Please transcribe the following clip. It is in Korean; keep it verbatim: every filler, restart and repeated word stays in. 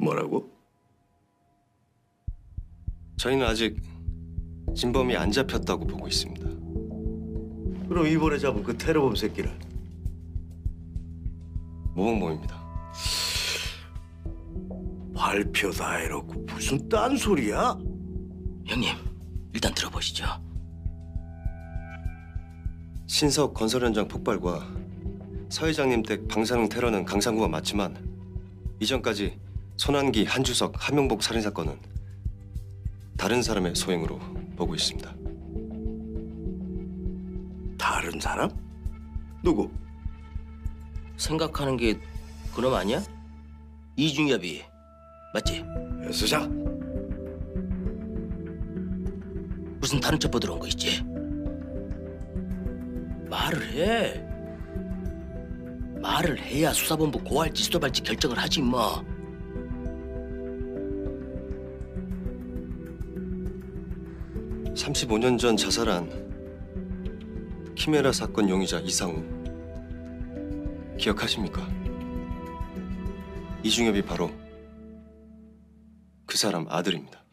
뭐라고? 저희는 아직 진범이 안 잡혔다고 보고 있습니다. 그럼 이번에 잡은 그 테러범 새끼를? 모범범입니다. 발표 다 해놓고 무슨 딴소리야? 형님, 일단 들어보시죠. 신석 건설 현장 폭발과 서 회장님 댁 방사능 테러는 강상구가 맞지만 이전까지 손한기, 한주석, 한명복 살인 사건은 다른 사람의 소행으로 보고 있습니다. 다른 사람? 누구? 생각하는 게 그놈 아니야? 이중엽이 맞지? 여 수장. 무슨 다른 첩보 들어온 거 있지? 말을 해. 말을 해야 수사본부 고할지 수사발지 결정을 하지 뭐. 삼십오 년 전 자살한 키메라 사건 용의자 이상우 기억하십니까? 이중엽이 바로 그 사람 아들입니다.